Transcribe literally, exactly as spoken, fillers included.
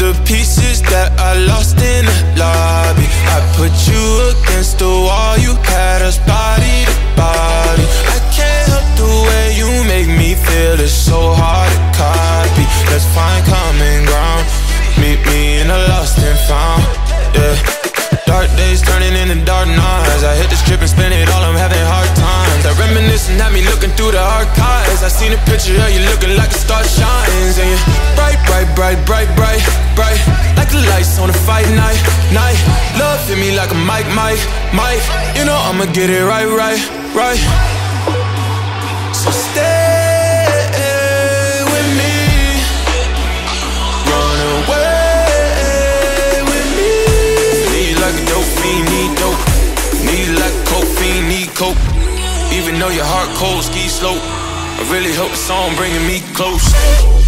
the pieces that I lost in the lobby. I put you against the wall, you had us body to body. I can't help the way you make me feel, it's so hard to copy. Let's find common ground, meet me in a lost and found, yeah. Dark days turning into dark nights. I hit the strip and spend it all, I'm having hard times. That reminiscing had me looking through the archives. I seen a picture of you looking like a star shines. And you're bright, bright, bright, bright, bright, bright, like the lights on a fight night, night. Love hit me like a mic, mic, mic. You know I'ma get it right, right, right. So stay with me, run away. Need dope, need like coke, fiend, need coke. Even though your heart cold, ski slope, I really hope the song bringing me close.